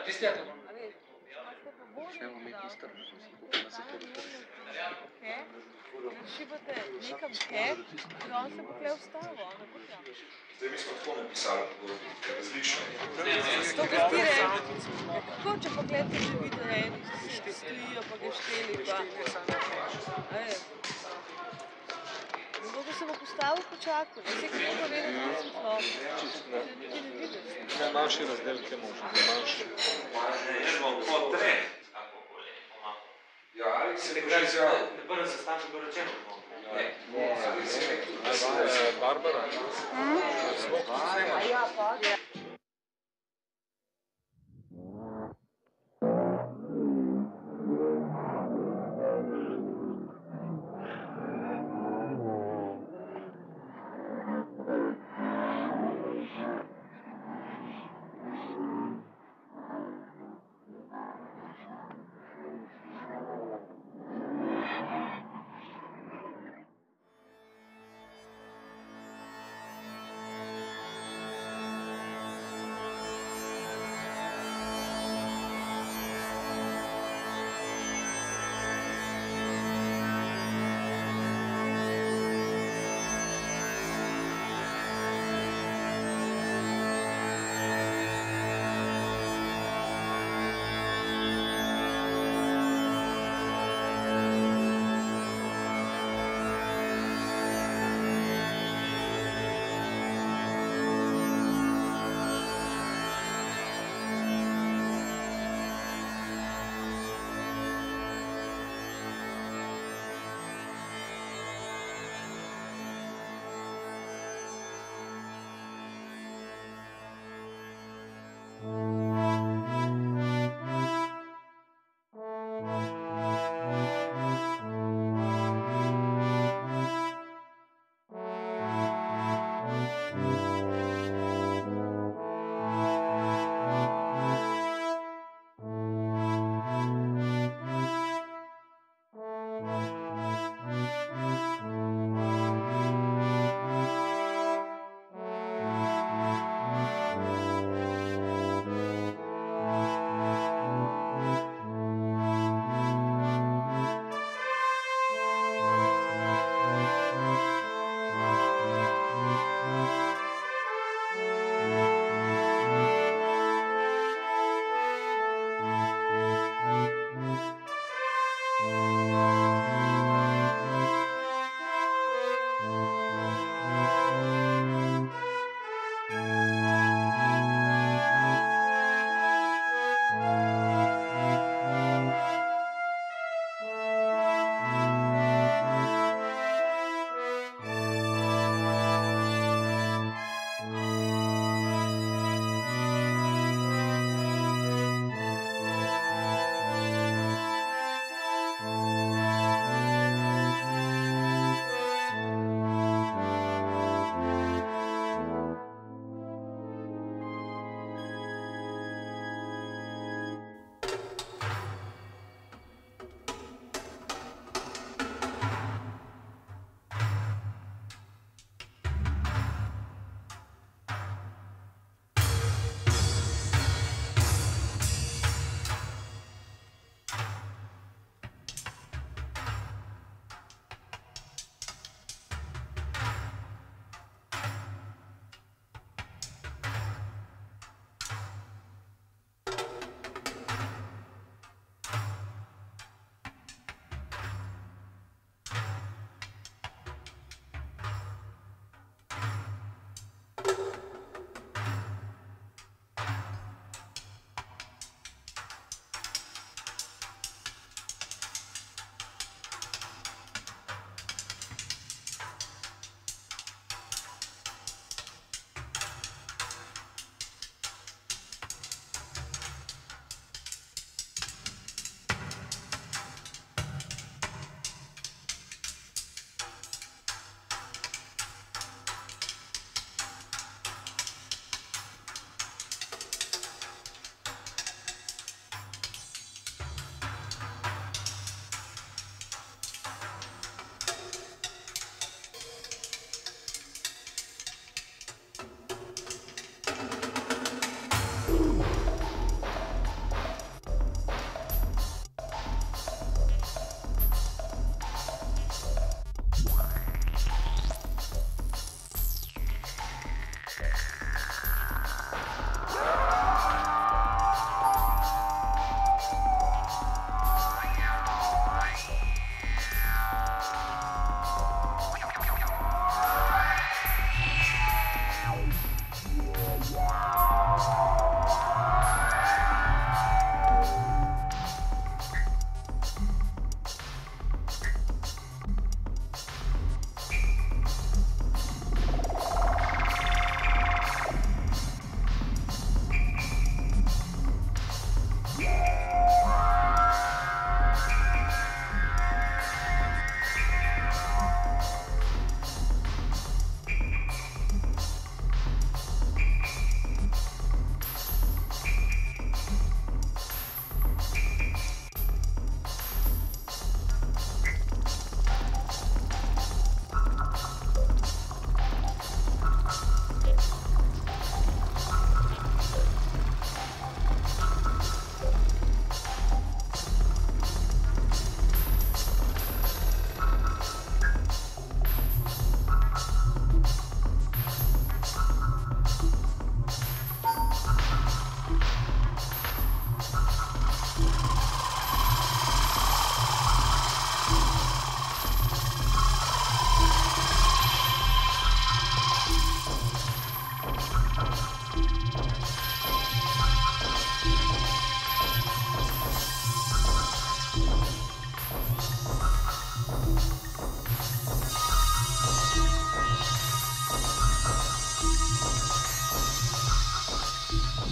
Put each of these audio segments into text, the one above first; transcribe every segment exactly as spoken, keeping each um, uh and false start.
Še umetno strpnost, kako se to Šibate nekam hek, in on se bo kle vstavo, on ne bo tam. Zdaj mi smo tako napisali pogodbi, različno. To ga ti reči, kako če pa gledate že video, eni stojijo pa ga šteli pa. Zato, da se bo postavil počakal, ne se kako pa vedeti, da smo slovi. Ti ne vidiš. Na manjši razdelke možno, na manjši. Jaz bom po treh. Ja, ali se je že izjavil? Na prvem sestanku bo rečeno. Barbara. Ja, pa.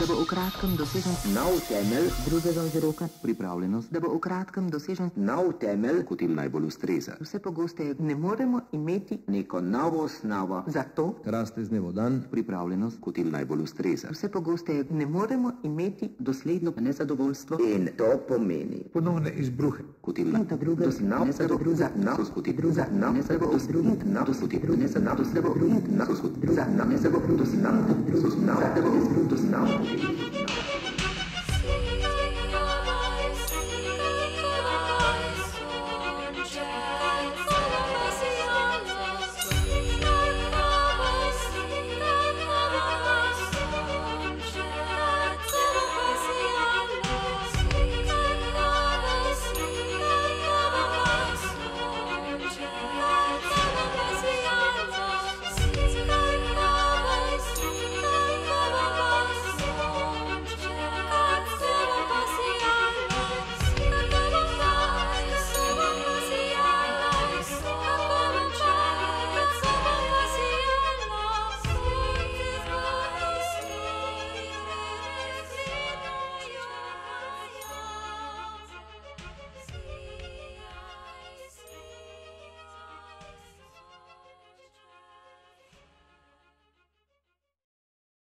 da bo v kratkem dosežen nov temelj drugega vzroka, pripravljenost, da bo v kratkem dosežen nov temelj, kot jim najbolj ustreza. Vse pogosteje ne moremo imeti neko novo osnovo, zato raste z dnevo dan, pripravljenost, kot jim najbolj ustreza. Vse pogosteje ne moremo imeti dosledno nezadovoljstvo in to pomeni ponovne izbruhe, kot jim najbolj druga nezadovoljstva, kot jim druga nezadovoljstva, kot jim nezadovoljstva, kot jim nezadovoljstva,